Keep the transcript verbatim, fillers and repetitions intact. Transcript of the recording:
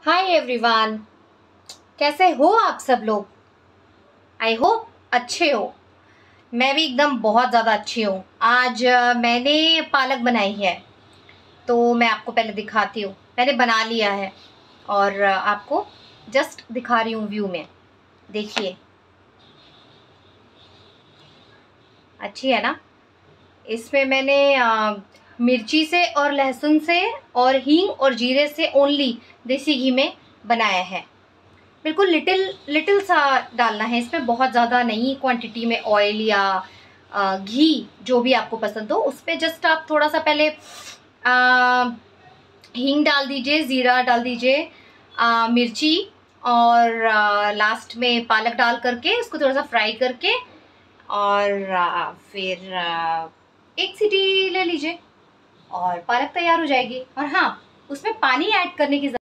Hi everyone, कैसे हो आप सब लोग। आई होप अच्छे हो। मैं भी एकदम बहुत ज़्यादा अच्छी हूँ। आज अ, मैंने पालक बनाई है, तो मैं आपको पहले दिखाती हूँ। मैंने बना लिया है और अ, आपको जस्ट दिखा रही हूँ व्यू में। देखिए, अच्छी है ना। इसमें मैंने अ, मिर्ची से और लहसुन से और हींग और जीरे से ओनली देसी घी में बनाया है। बिल्कुल लिटिल लिटिल सा डालना है इसमें, बहुत ज़्यादा नहीं क्वांटिटी में। ऑयल या अ, घी जो भी आपको पसंद हो उस पर जस्ट आप थोड़ा सा पहले अ, हींग डाल दीजिए, ज़ीरा डाल दीजिए, अ, मिर्ची और अ, लास्ट में पालक डाल करके उसको थोड़ा सा फ्राई करके और अ, फिर अ, एक सीटी ले लीजिए और पालक तैयार हो जाएगी। और हाँ, उसमें पानी ऐड करने की